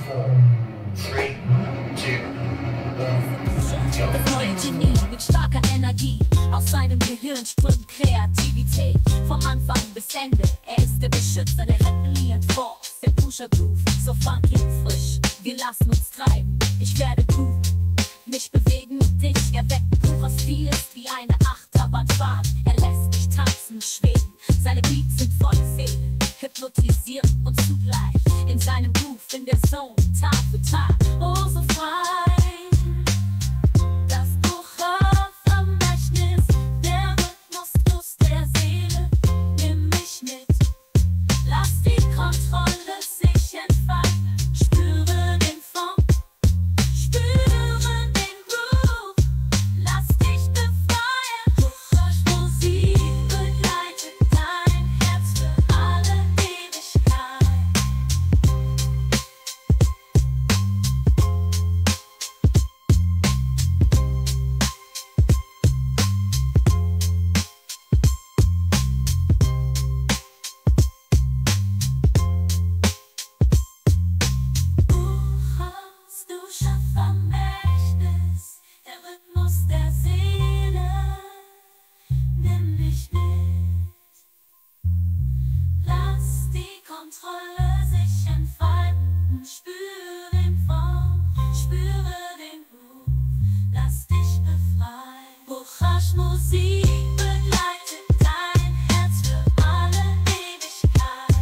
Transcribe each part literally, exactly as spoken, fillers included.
Three, two, Das neue Genie mit starker Energie. Aus seinem Gehirn strömt Kreativität. Vom Anfang bis Ende, er ist der Beschützer der Rebellion Force. Der Pusher Groove, so funky und frisch. Wir lassen uns treiben, ich werde gut. Mich bewegen und dich erwecken. Was viel ist wie eine Achterbahnfahrt. Er lässt mich tanzen, schweben. Seine Beats sind voll Seele, hypnotisiert und zugleich in seinem Groove, in der Zone, Tag für Tag. Oh, so frei. Das Buchvermächtnis, der Rhythmusfluss der Seele. Nimm mich mit, lass die Kontrolle sich entfalten. Spüre den Funk, spüre den Groove. Lass dich befreien. Musik begleitet dein Herz für alle Ewigkeit. Buchhaus, du Schöpfermächtnis, der Rhythmus der Seele. Nimm mich mit, lass die Kontrolle sich entfalten. Spüre den Funk, spüre den Groove, lass dich befreien. Buchhaus Musik begleitet dein Herz für alle Ewigkeit.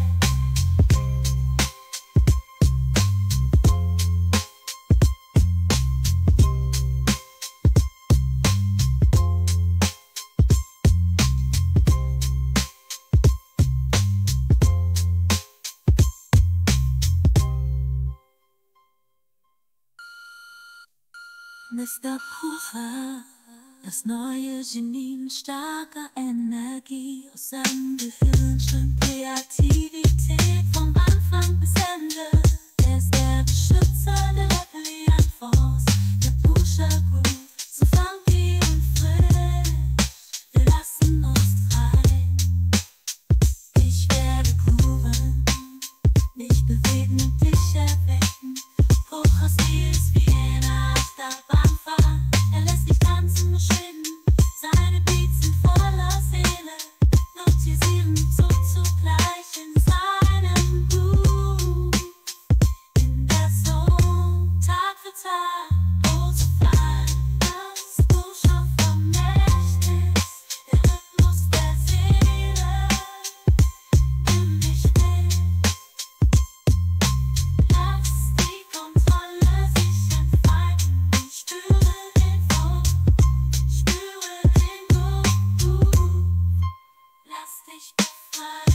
Mister Pucher, das neue Genie mit starker Energie. Aus seinem Gehirn strömt Kreativität vom Anfang bis Ende. Er ist der Beschützer der Rebellion Force, der Pusher Groove, so funky und frisch. Wir lassen uns treiben, ich werde grooven, mich bewegen und dich erwecken. Puchers Stil ist wie eine Achterbahnfahrt. Er lässt dich tanzen und schweben. Seine Beats sind voller Seele, hypnotisieren so zugleich in seinem Groove. In der Zone, Tag für Tag, oh so frei. Das Buchstabenvermächtnis, der Rhythmus der Seele. Nimm mich mit, lass die Kontrolle sich entfalten. Spüre den Funk, spüre den Groove, lass dich befreien.